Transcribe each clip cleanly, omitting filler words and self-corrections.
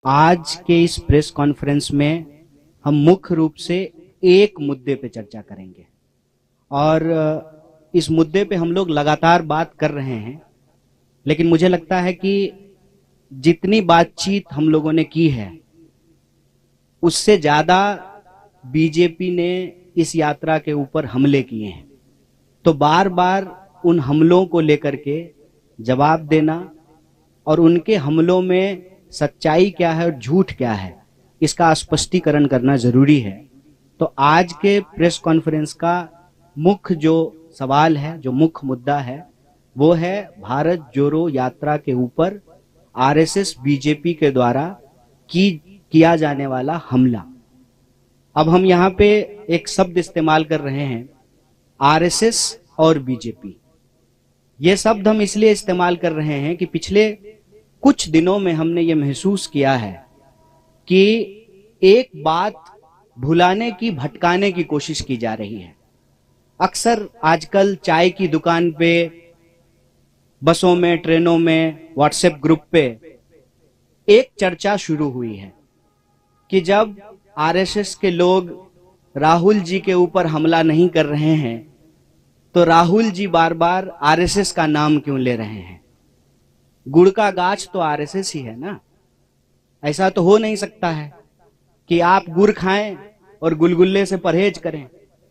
आज के इस प्रेस कॉन्फ्रेंस में हम मुख्य रूप से एक मुद्दे पे चर्चा करेंगे और इस मुद्दे पे हम लोग लगातार बात कर रहे हैं, लेकिन मुझे लगता है कि जितनी बातचीत हम लोगों ने की है उससे ज्यादा बीजेपी ने इस यात्रा के ऊपर हमले किए हैं। तो बार बार उन हमलों को लेकर के जवाब देना और उनके हमलों में सच्चाई क्या है और झूठ क्या है इसका स्पष्टीकरण करना जरूरी है। तो आज के प्रेस कॉन्फ्रेंस का मुख्य जो सवाल है, जो मुख्य मुद्दा है, वो है भारत जोड़ो यात्रा के ऊपर आरएसएस बीजेपी के द्वारा किया जाने वाला हमला। अब हम यहाँ पे एक शब्द इस्तेमाल कर रहे हैं, आरएसएस और बीजेपी। ये शब्द हम इसलिए इस्तेमाल कर रहे हैं कि पिछले कुछ दिनों में हमने ये महसूस किया है कि एक बात भुलाने की, भटकाने की कोशिश की जा रही है। अक्सर आजकल चाय की दुकान पे, बसों में, ट्रेनों में, व्हाट्सएप ग्रुप पे एक चर्चा शुरू हुई है कि जब आरएसएस के लोग राहुल जी के ऊपर हमला नहीं कर रहे हैं तो राहुल जी बार बार आरएसएस का नाम क्यों ले रहे हैं। गुड़ का गाछ तो आरएसएस ही है ना। ऐसा तो हो नहीं सकता है कि आप गुड़ खाएं और गुलगुल्ले से परहेज करें।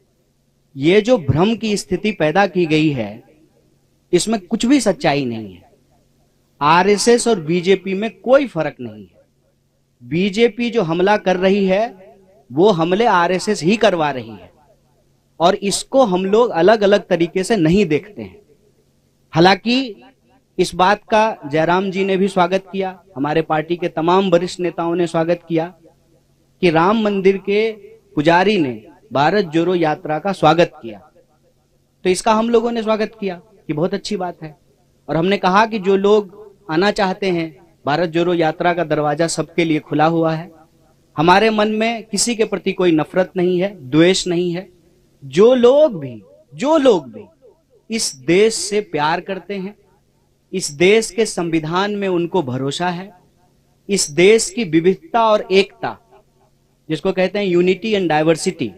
ये जो भ्रम की स्थिति पैदा की गई है इसमें कुछ भी सच्चाई नहीं है। आरएसएस और बीजेपी में कोई फर्क नहीं है। बीजेपी जो हमला कर रही है वो हमले आरएसएस ही करवा रही है और इसको हम लोग अलग अलग तरीके से नहीं देखते हैं। हालांकि इस बात का जयराम जी ने भी स्वागत किया, हमारे पार्टी के तमाम वरिष्ठ नेताओं ने स्वागत किया कि राम मंदिर के पुजारी ने भारत जोड़ो यात्रा का स्वागत किया। तो इसका हम लोगों ने स्वागत किया कि बहुत अच्छी बात है। और हमने कहा कि जो लोग आना चाहते हैं, भारत जोड़ो यात्रा का दरवाजा सबके लिए खुला हुआ है। हमारे मन में किसी के प्रति कोई नफरत नहीं है, द्वेष नहीं है। जो लोग भी इस देश से प्यार करते हैं, इस देश के संविधान में उनको भरोसा है, इस देश की विविधता और एकता जिसको कहते हैं यूनिटी एंड डाइवर्सिटी,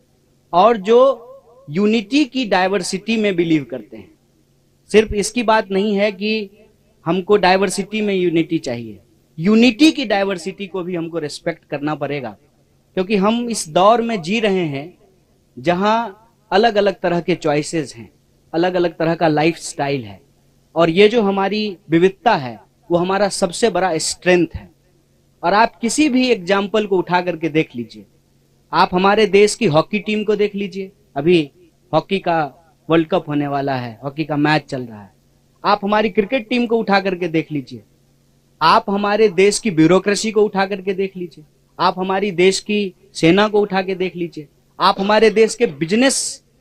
और जो यूनिटी की डाइवर्सिटी में बिलीव करते हैं। सिर्फ इसकी बात नहीं है कि हमको डाइवर्सिटी में यूनिटी चाहिए, यूनिटी की डाइवर्सिटी को भी हमको रिस्पेक्ट करना पड़ेगा, क्योंकि हम इस दौर में जी रहे हैं जहां अलग अलग तरह के चॉइसेस हैं, अलग अलग तरह का लाइफ स्टाइल है, और ये जो हमारी विविधता है वो हमारा सबसे बड़ा स्ट्रेंथ है। और आप किसी भी एग्जाम्पल को उठा करके देख लीजिए। आप हमारे देश की हॉकी टीम को देख लीजिए, अभी हॉकी का वर्ल्ड कप होने वाला है, हॉकी का मैच चल रहा है। आप हमारी क्रिकेट टीम को उठा करके देख लीजिए, आप हमारे देश की ब्यूरोक्रेसी को उठा करके देख लीजिए, आप हमारी देश की सेना को उठा के देख लीजिए, आप हमारे देश के बिजनेस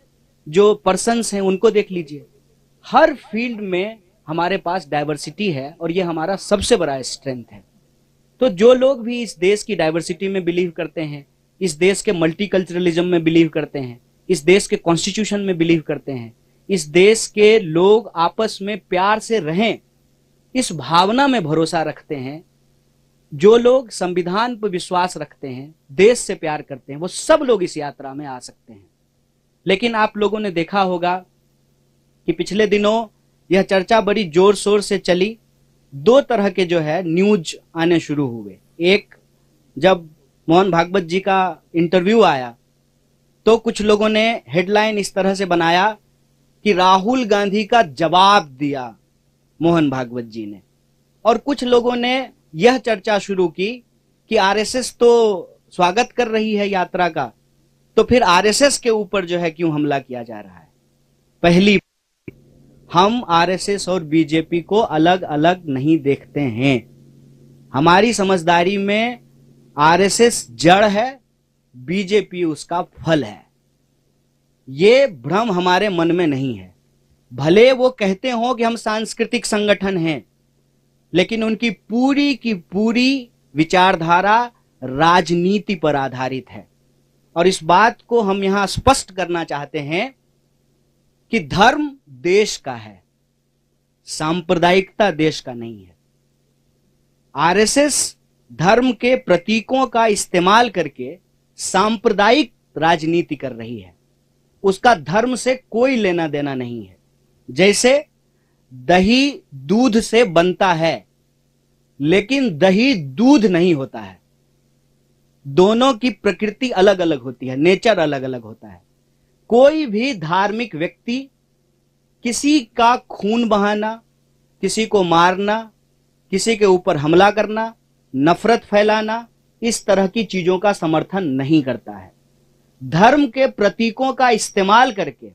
जो पर्सन्स हैं उनको देख लीजिए। हर फील्ड में हमारे पास डाइवर्सिटी है और ये हमारा सबसे बड़ा स्ट्रेंथ है। तो जो लोग भी इस देश की डाइवर्सिटी में बिलीव करते हैं, इस देश के मल्टीकल्चरलिज्म में बिलीव करते हैं, इस देश के कॉन्स्टिट्यूशन में बिलीव करते हैं, इस देश के लोग आपस में प्यार से रहें, इस भावना में भरोसा रखते हैं, जो लोग संविधान पर विश्वास रखते हैं, देश से प्यार करते हैं, वो सब लोग इस यात्रा में आ सकते हैं। लेकिन आप लोगों ने देखा होगा कि पिछले दिनों यह चर्चा बड़ी जोर शोर से चली। दो तरह के जो है न्यूज आने शुरू हुए। एक, जब मोहन भागवत जी का इंटरव्यू आया तो कुछ लोगों ने हेडलाइन इस तरह से बनाया कि राहुल गांधी का जवाब दिया मोहन भागवत जी ने, और कुछ लोगों ने यह चर्चा शुरू की कि आरएसएस तो स्वागत कर रही है यात्रा का, तो फिर आरएसएस के ऊपर जो है क्यों हमला किया जा रहा है। पहली, हम आरएसएस और बीजेपी को अलग अलग नहीं देखते हैं। हमारी समझदारी में आरएसएस जड़ है, बीजेपी उसका फल है। ये भ्रम हमारे मन में नहीं है। भले वो कहते हो कि हम सांस्कृतिक संगठन हैं, लेकिन उनकी पूरी की पूरी विचारधारा राजनीति पर आधारित है। और इस बात को हम यहां स्पष्ट करना चाहते हैं कि धर्म देश का है, सांप्रदायिकता देश का नहीं है। आरएसएस धर्म के प्रतीकों का इस्तेमाल करके सांप्रदायिक राजनीति कर रही है। उसका धर्म से कोई लेना देना नहीं है। जैसे दही दूध से बनता है, लेकिन दही दूध नहीं होता है। दोनों की प्रकृति अलग अलग होती है, नेचर अलग अलग होता है। कोई भी धार्मिक व्यक्ति किसी का खून बहाना, किसी को मारना, किसी के ऊपर हमला करना, नफरत फैलाना, इस तरह की चीजों का समर्थन नहीं करता है। धर्म के प्रतीकों का इस्तेमाल करके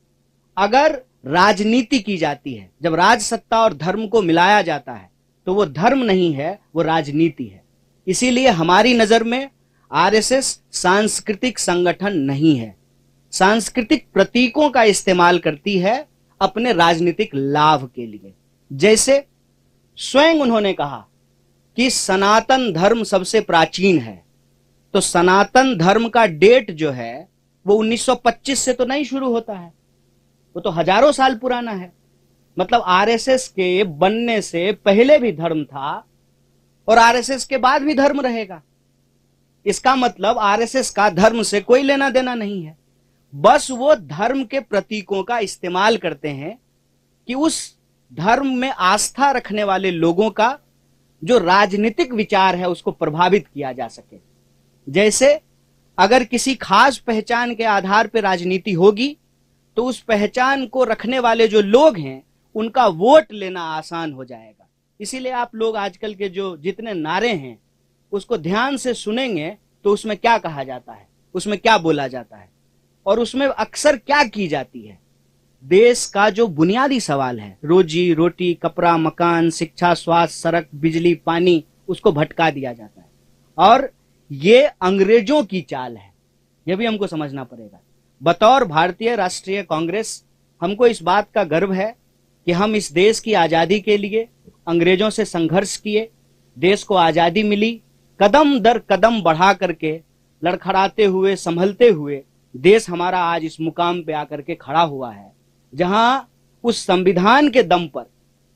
अगर राजनीति की जाती है, जब राज सत्ता और धर्म को मिलाया जाता है, तो वो धर्म नहीं है, वो राजनीति है। इसीलिए हमारी नजर में आरएसएस सांस्कृतिक संगठन नहीं है। सांस्कृतिक प्रतीकों का इस्तेमाल करती है अपने राजनीतिक लाभ के लिए। जैसे स्वयं उन्होंने कहा कि सनातन धर्म सबसे प्राचीन है, तो सनातन धर्म का डेट जो है वो 1925 से तो नहीं शुरू होता है, वो तो हजारों साल पुराना है। मतलब आरएसएस के बनने से पहले भी धर्म था और आरएसएस के बाद भी धर्म रहेगा। इसका मतलब आरएसएस का धर्म से कोई लेना देना नहीं है। बस वो धर्म के प्रतीकों का इस्तेमाल करते हैं कि उस धर्म में आस्था रखने वाले लोगों का जो राजनीतिक विचार है उसको प्रभावित किया जा सके। जैसे अगर किसी खास पहचान के आधार पर राजनीति होगी तो उस पहचान को रखने वाले जो लोग हैं उनका वोट लेना आसान हो जाएगा। इसीलिए आप लोग आजकल के जो जितने नारे हैं उसको ध्यान से सुनेंगे तो उसमें क्या कहा जाता है, उसमें क्या बोला जाता है और उसमें अक्सर क्या की जाती है। देश का जो बुनियादी सवाल है, रोजी रोटी, कपड़ा, मकान, शिक्षा, स्वास्थ्य, सड़क, बिजली, पानी, उसको भटका दिया जाता है। और ये अंग्रेजों की चाल है, यह भी हमको समझना पड़ेगा। बतौर भारतीय राष्ट्रीय कांग्रेस हमको इस बात का गर्व है कि हम इस देश की आजादी के लिए अंग्रेजों से संघर्ष किए, देश को आजादी मिली, कदम दर कदम बढ़ा करके लड़खड़ाते हुए, संभलते हुए देश हमारा आज इस मुकाम पे आकर के खड़ा हुआ है, जहां उस संविधान के दम पर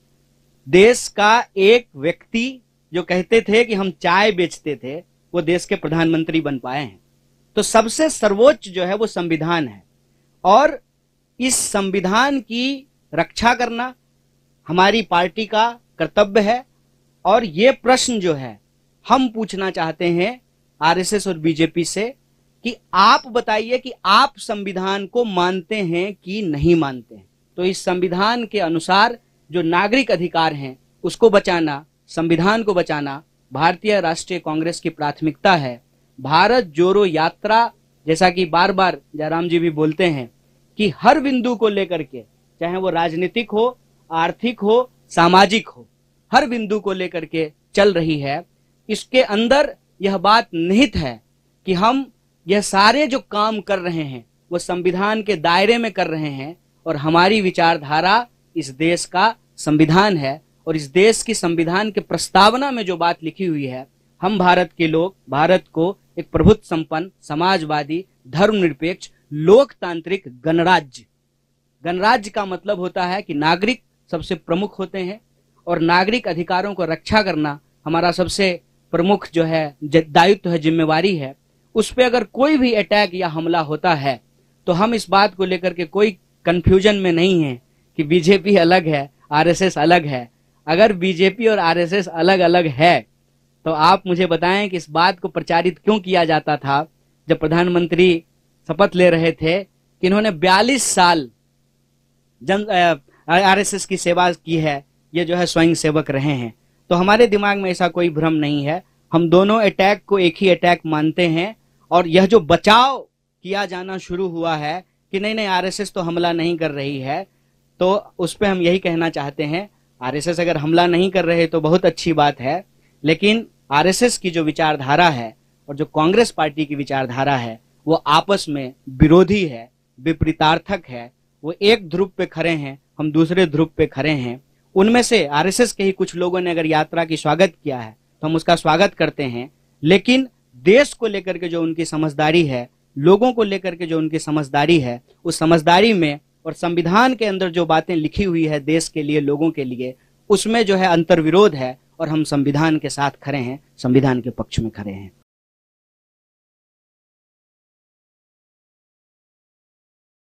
देश का एक व्यक्ति जो कहते थे कि हम चाय बेचते थे, वो देश के प्रधानमंत्री बन पाए हैं। तो सबसे सर्वोच्च जो है वो संविधान है और इस संविधान की रक्षा करना हमारी पार्टी का कर्तव्य है। और ये प्रश्न जो है हम पूछना चाहते हैं आरएसएस और बीजेपी से कि आप बताइए कि आप संविधान को मानते हैं कि नहीं मानते हैं। तो इस संविधान के अनुसार जो नागरिक अधिकार हैं उसको बचाना, संविधान को बचाना भारतीय राष्ट्रीय कांग्रेस की प्राथमिकता है। भारत जोड़ो यात्रा, जैसा कि बार बार जयराम जी भी बोलते हैं कि हर बिंदु को लेकर के, चाहे वो राजनीतिक हो, आर्थिक हो, सामाजिक हो, हर बिंदु को लेकर के चल रही है। इसके अंदर यह बात निहित है कि हम यह सारे जो काम कर रहे हैं वो संविधान के दायरे में कर रहे हैं और हमारी विचारधारा इस देश का संविधान है। और इस देश की संविधान के प्रस्तावना में जो बात लिखी हुई है, हम भारत के लोग भारत को एक प्रभुत्व संपन्न, समाजवादी, धर्मनिरपेक्ष, लोकतांत्रिक गणराज्य, गणराज्य का मतलब होता है कि नागरिक सबसे प्रमुख होते हैं और नागरिक अधिकारों को रक्षा करना हमारा सबसे प्रमुख जो है दायित्व है, जिम्मेवारी है। उस पर अगर कोई भी अटैक या हमला होता है तो हम इस बात को लेकर के कोई कंफ्यूजन में नहीं है कि बीजेपी अलग है, आरएसएस अलग है। अगर बीजेपी और आरएसएस अलग अलग है तो आप मुझे बताएं कि इस बात को प्रचारित क्यों किया जाता था जब प्रधानमंत्री शपथ ले रहे थे कि इन्होंने 42 साल आरएसएस की सेवा की है, ये जो है स्वयं सेवक रहे हैं। तो हमारे दिमाग में ऐसा कोई भ्रम नहीं है। हम दोनों अटैक को एक ही अटैक मानते हैं। और यह जो बचाव किया जाना शुरू हुआ है कि नहीं आरएसएस तो हमला नहीं कर रही है, तो उस पर हम यही कहना चाहते हैं, आरएसएस अगर हमला नहीं कर रहे तो बहुत अच्छी बात है, लेकिन आरएसएस की जो विचारधारा है और जो कांग्रेस पार्टी की विचारधारा है वो आपस में विरोधी है, विपरीतार्थक है। वो एक ध्रुव पे खड़े हैं, हम दूसरे ध्रुव पे खड़े हैं। उनमें से आरएसएस के ही कुछ लोगों ने अगर यात्रा की स्वागत किया है तो हम उसका स्वागत करते हैं, लेकिन देश को लेकर के जो उनकी समझदारी है, लोगों को लेकर के जो उनकी समझदारी है, उस समझदारी में और संविधान के अंदर जो बातें लिखी हुई है देश के लिए, लोगों के लिए, उसमें जो है अंतर्विरोध है और हम संविधान के साथ खड़े हैं, संविधान के पक्ष में खड़े हैं।